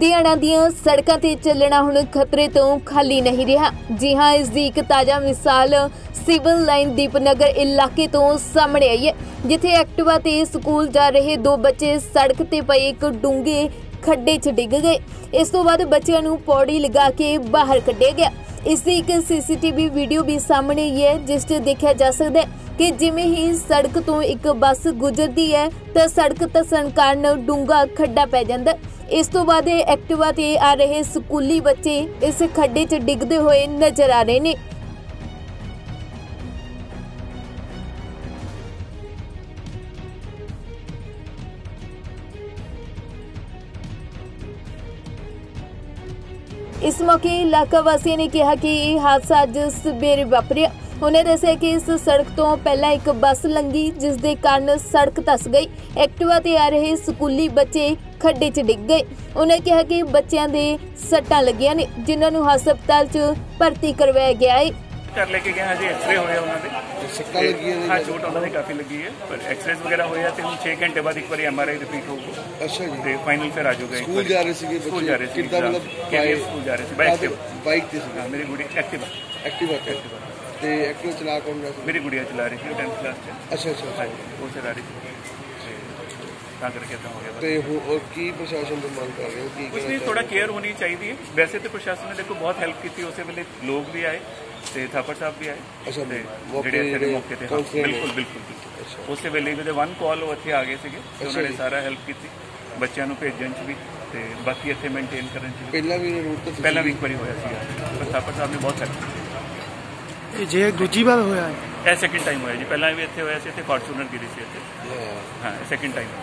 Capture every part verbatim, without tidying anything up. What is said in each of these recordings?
लुधियाना दीआं सड़कों ते चलना हुण खतरे तो खाली नहीं रहा। जी हाँ, इस दी एक ताज़ा मिसाल सिविल लाइन दीपनगर इलाके तो सामने आई है, जिथे एक्टिवा ते स्कूल जा रहे दो बच्चे सड़क ते पए एक डूंगे खड्डे च डिग गए। इस तो बाद बच्चों नूं पौड़ी लगा के बाहर कढ़िया गया। इसकी एक सीसीटीवी वीडियो भी सामने आई है, जिस च देखा जा सकता है कि जिमें ही सड़क तो एक बस गुजरती है तो सड़क धसन कारण डूंगा खड्डा पै जाता है। इस तो बाद एक्टिवा ते आ रहे स्कूली बच्चे इस खड्डे च डिगदे हुए नजर आ रहे ने। इस मौके इलाका वासियों ने कहा कि यह हादसा अज सवेरे वापरिया। उन्हें दस्सिया कि इस सड़क तो पहला एक बस लंघी, जिस दे कारण सड़क धस गई। एक्टिवा ते आ रहे स्कूली बच्चे खड्डे च डिग गए। उन्हें कहा कि बच्चों दे सट्टां लगियां ने, जिन्हां नूं हस्पताल च भर्ती करवाया गया है। कर लेके गए हजे एक्सरे होए उन्हां दे सट्टां लगी है। हां, चोट उन्हां दे काफी लगी है, पर एक्सरे वगैरह होया ते हुण छह घंटे बाद एक बार एमआरआई रिपीट होगा। अच्छा जी, ते फाइनल फिर आ जाऊगा। स्कूल जा रहे थे, स्कूल जा रहे थे, कितना मतलब केवीएम स्कूल जा रहे थे बाइक ते बाइक ते सी। मेरी गुड़ी एक्टिवा एक्टिवा एक्टिवा ते एक्टिवा चला कौन रहा था? मेरी गुड़िया चला रही थी, टेंथ क्लास में। अच्छा अच्छा, हां जी, वो चला रही थी। करके हो गया ते हो की प्रशासन को मांग कर रहे हो कि कुछ नहीं, थोड़ा केयर होनी चाहिए। वैसे तो प्रशासन ने देखो बहुत हेल्प की थी, उस वेले लोग भी आए ते थापर साहब भी आए। अच्छा, जेडे मौके ते बिल्कुल बिल्कुल उस वेले जदे वन कॉल वो इत्थे आ गए सीगे, उन्होंने सारा हेल्प की थी बच्चों को भेजन च भी ते बाकी इत्थे मेनटेन करन च। पहला भी रूट तो पहला भी एक बार होया सीगा, पर थापर साहब ने बहुत हेल्प की। जे दूजी बार होया है, ए सेकंड टाइम होया जी। पहला भी इत्थे होया सी, इत्थे फॉर्च्यूनर गिरी सी इत्थे। हां, सेकंड टाइम।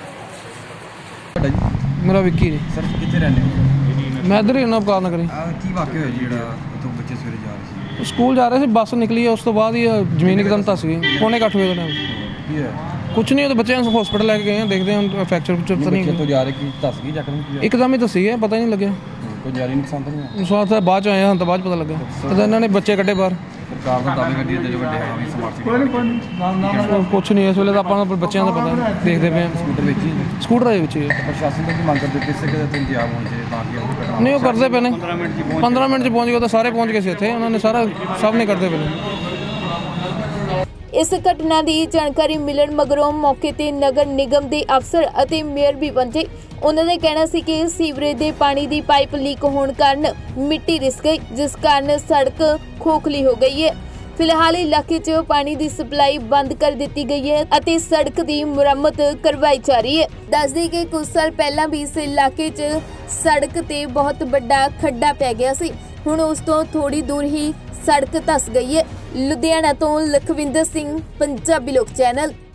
मेरा विक्की जी। सर कितने रहने हो? मैं इधर ही ना अवतार नगर। की वाकया होया जी, उतों बच्चे सवेरे जा रहे थे? स्कूल जा रहे थे, बस निकली है, उस तो बाद ही जमीन एकदम धस गई। पौने अठ बजे का टाइम। कुछ नहीं, तो बच्चे हॉस्पिटल लेके गए हैं, देखते हैं फ्रैक्चर फ्रैक्चर तो नहीं। तो जा रहे कि धस गई जाकर एकदम ही धसी है, पता ही नहीं लगे। कोई जारी नुकसान तो नहीं? नुकसान तो बाद आए हैं, तो बाद पता लगा। तो इन्होंने बच्चे कड्ढे बाहर। सरकार का दावे कड्ढी जो बड़े हावी समार्ट कुछ नहीं, इस वे तो अपना बच्चों का पता देखते पे स्कूटर बेच ही स्कूटर के प्रशासन तो मांग करते किससे के इंतजाम होने चाहिए? नहीं, वो करते पे ने पंद्रह मिनट च पहुँच गए, तो सारे पहुँच गए थे, उन्होंने सारा सब नहीं करते पे। इस घटना की जानकारी मिलण मगरों मौके ते नगर निगम के अफसर और मेयर भी पहुंचे। उन्होंने कहना सी कि सीवरेज के पानी की पाइप लीक होने कारण मिट्टी रिस गई, जिस कारण सड़क खोखली हो गई है। फिलहाल इलाके च पानी की सप्लाई बंद कर दी गई है और सड़क की मुरम्मत करवाई जा रही है। दस दी कि कुछ साल पहला भी इस इलाके च सड़क ते बहुत बड़ा खड्डा पै गया सी, हुण उस तो थोड़ी दूर ही सड़क धस गई है। लुधियाना तो लखविंदर सिंह, पंजाबी लोक चैनल।